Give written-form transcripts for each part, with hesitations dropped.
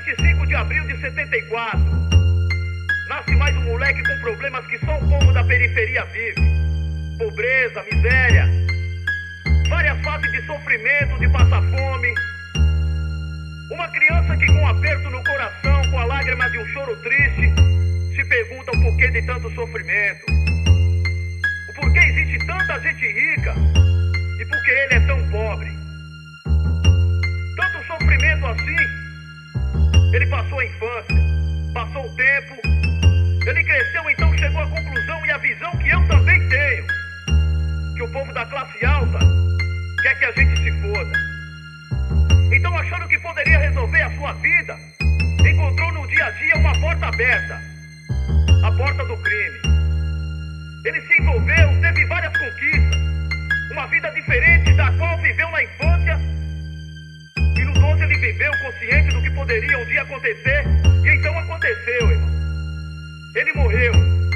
25 de abril de 74. Nasce mais um moleque com problemas que só o povo da periferia vive. Pobreza, miséria, várias fases de sofrimento, de passar fome. Uma criança que com um aperto no coração, com a lágrima de um choro triste, se pergunta o porquê de tanto sofrimento. O porquê existe tanta gente rica e porquê ele é tão pobre. Tanto sofrimento assim, ele passou a infância, passou o tempo, ele cresceu, então chegou à conclusão e à visão que eu também tenho, que o povo da classe alta quer que a gente se foda. Então, achando que poderia resolver a sua vida, encontrou no dia a dia uma porta aberta, a porta do crime. Ele se envolveu, teve várias conquistas, uma vida diferente da qual viveu na infância, e no 12 ele viveu consciente do que poderia um dia acontecer, e então aconteceu, irmão. Ele morreu.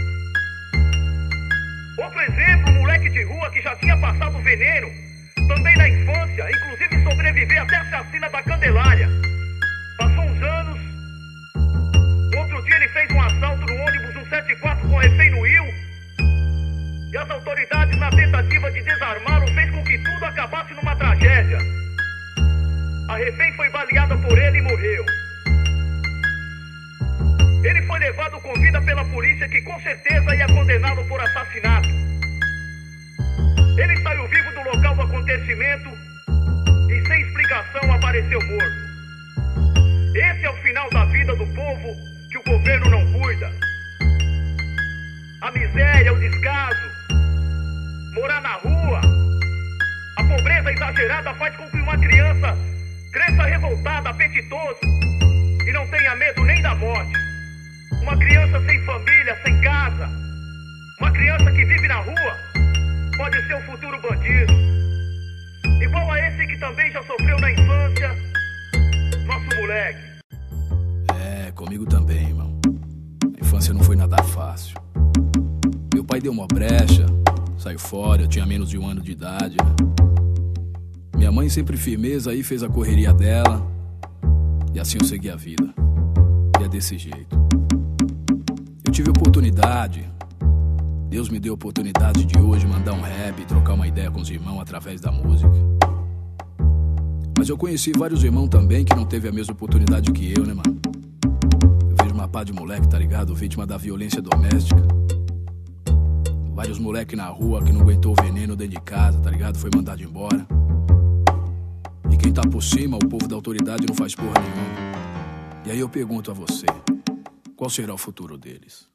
Outro exemplo, um moleque de rua que já tinha passado veneno, também na infância, inclusive sobreviver até a chacina da Candelária. Passou uns anos, outro dia ele fez um assalto no ônibus 174 com refém no Rio, e as autoridades, na tentativa de desarmá-lo, fez com que tudo acabasse numa tragédia. A refém foi baleada por ele e morreu. Ele foi levado com vida pela polícia, que com certeza ia condená-lo por assassinato. Ele saiu vivo do local do acontecimento e sem explicação apareceu morto. Esse é o final da vida do povo que o governo não cuida. A miséria, o descaso, morar na rua, a pobreza exagerada faz com que uma criança cresça revoltada, apetitoso e não tenha medo nem da morte. Uma criança sem família, sem casa, uma criança que vive na rua, pode ser um futuro bandido. Igual a esse que também já sofreu na infância, nosso moleque. É, comigo também, irmão. A infância não foi nada fácil. Meu pai deu uma brecha, saiu fora, eu tinha menos de 1 ano de idade, né? Minha mãe sempre firmeza aí fez a correria dela, e assim eu segui a vida. E é desse jeito. Eu tive oportunidade, Deus me deu a oportunidade de hoje mandar um rap e trocar uma ideia com os irmãos através da música. Mas eu conheci vários irmãos também que não teve a mesma oportunidade que eu, né, mano? Eu vejo uma pá de moleque, tá ligado? Vítima da violência doméstica. Vários moleque na rua que não aguentou o veneno dentro de casa, tá ligado? Foi mandado embora. E quem tá por cima, o povo da autoridade, não faz porra nenhuma. E aí eu pergunto a você, qual será o futuro deles?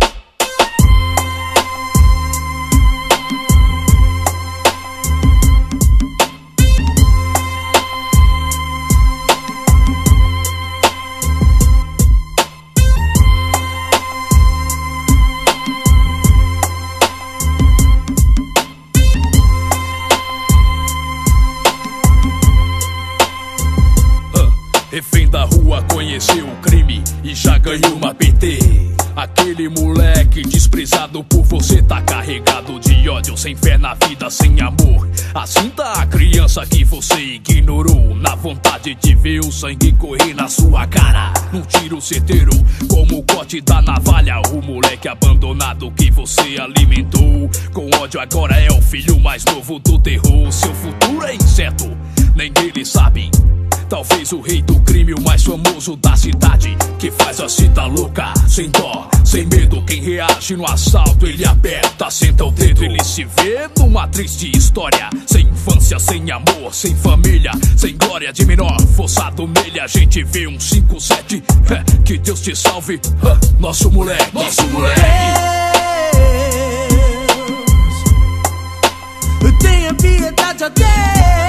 Refém da rua conheceu o crime e já ganhou uma PT. Aquele moleque desprezado por você tá carregado de ódio, sem fé na vida, sem amor. Assim tá a criança que você ignorou, na vontade de ver o sangue correr na sua cara. Num tiro certeiro, como o corte da navalha. O moleque abandonado que você alimentou com ódio agora é o filho mais novo do terror. Seu futuro é incerto, nem ele sabe. Talvez o rei do crime, o mais famoso da cidade, que faz a cita louca, sem dó, sem medo. Quem reage no assalto, ele aperta, senta o dedo. Ele se vê numa triste história, sem infância, sem amor, sem família, sem glória. De menor forçado nele, a gente vê um 5-7. Que Deus te salve, nosso moleque, nosso moleque. Deus, tenha piedade a Deus.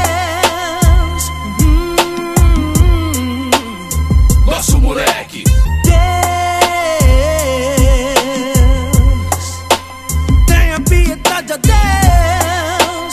Nosso moleque. Deus, tenha piedade a Deus.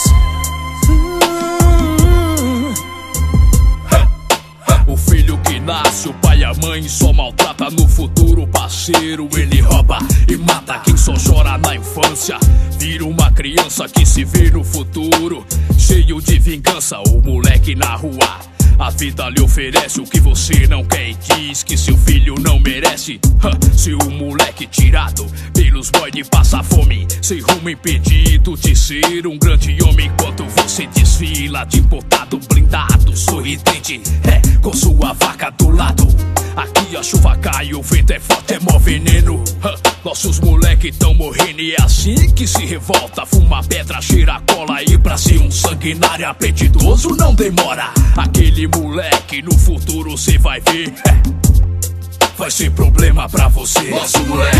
O filho que nasce, o pai e a mãe só maltrata. No futuro, parceiro, ele rouba e mata. Quem só chora na infância vira uma criança que se vê no futuro cheio de vingança. O moleque na rua A vida lhe oferece o que você não quer e diz que seu filho não merece. Se o moleque tirado pelos boy de passar fome, sem rumo impedido de ser um grande homem, enquanto você desfila de importado blindado, sorridente, com sua vaca do lado. Aqui a chuva cai, o vento é forte, é mó veneno. Nossos moleque tão morrendo e é assim que se revolta. Fuma pedra, cheira cola e pra ser um sanguinário apetitoso não demora. Aquele moleque no futuro cê vai ver, vai ser problema pra você. Nosso moleque.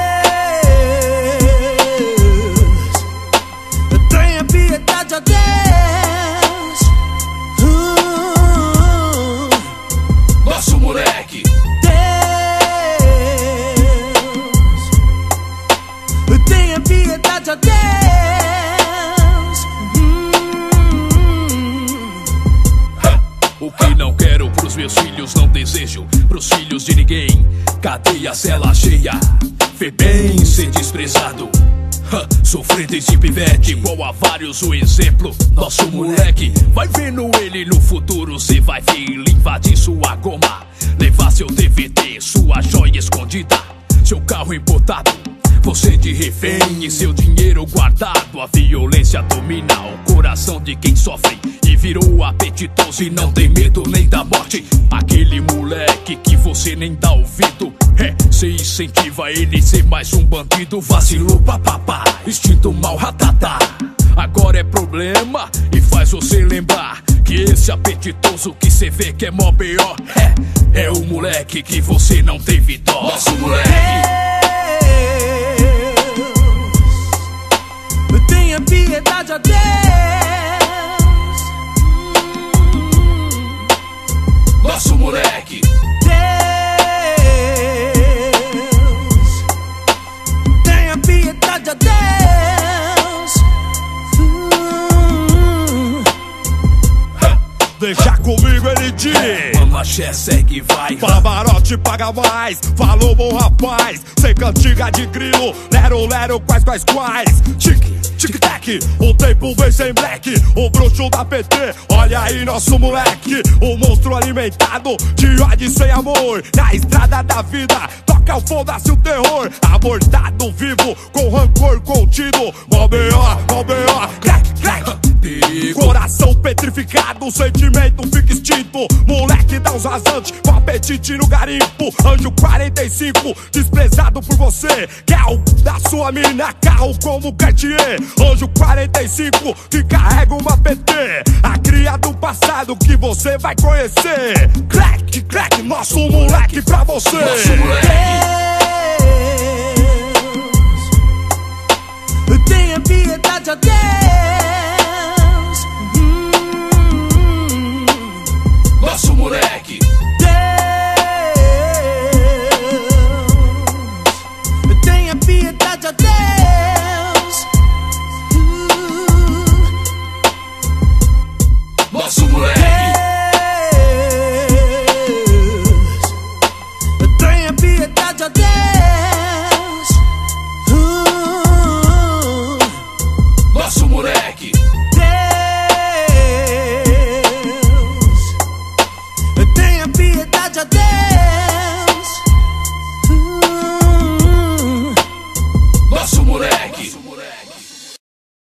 Tenha piedade, ó Deus. Nosso moleque. Deus, tenha piedade, ó Deus. O que não quero pros meus filhos, não desejo pros filhos de ninguém. Cadeia, cela cheia, vê bem ser desprezado. Sofrendo esse pivete, igual a vários o exemplo. Nosso moleque, vai vendo ele no futuro. Cê vai ver ele invadir sua goma, levar seu DVD, sua joia escondida, seu carro importado, você de refém e seu dinheiro guardado. A violência domina o coração de quem sofre e virou apetitoso e não tem medo nem da morte. Aquele moleque que você nem dá ouvido, cê incentiva ele ser mais um bandido. Vacilou papapá, instinto mal ratatá. Agora é problema e faz você lembrar que esse apetitoso que cê vê que é mó B.O. É o moleque que você não teve dó. Nosso moleque. Tenha piedade, ó Deus. Nosso moleque. Deus, tenha piedade, ó Deus. Deixa comigo, ele diz. Mamaxé, segue e vai. Pavarotti paga mais, falou bom rapaz. Sem cantiga de grilo, lero, lero, quais. Tique, tic-tac, o tempo vem sem black. O bruxo da PT, olha aí nosso moleque. O monstro alimentado de ódio e sem amor. Na estrada da vida, toca o foda-se o terror. Abortado vivo, com rancor contido. Mó B.O., crack, crack. Coração petrificado, sentimento fica extinto. Moleque dá uns rasantes, com apetite no garimpo. Anjo 45, desprezado por você. Quer o da sua mina, carro como Cartier. Anjo 45, que carrega uma PT. A cria do passado que você vai conhecer. Crack, crack, nosso moleque pra você. Nosso moleque. Deus, tenha piedade, ó Deus. Nosso moleque. Deus, tenha piedade, ó Deus. Nosso moleque. Deus, tenha piedade, ó Deus. Nosso moleque. Deus, tenha piedade, ó Deus. Nosso moleque.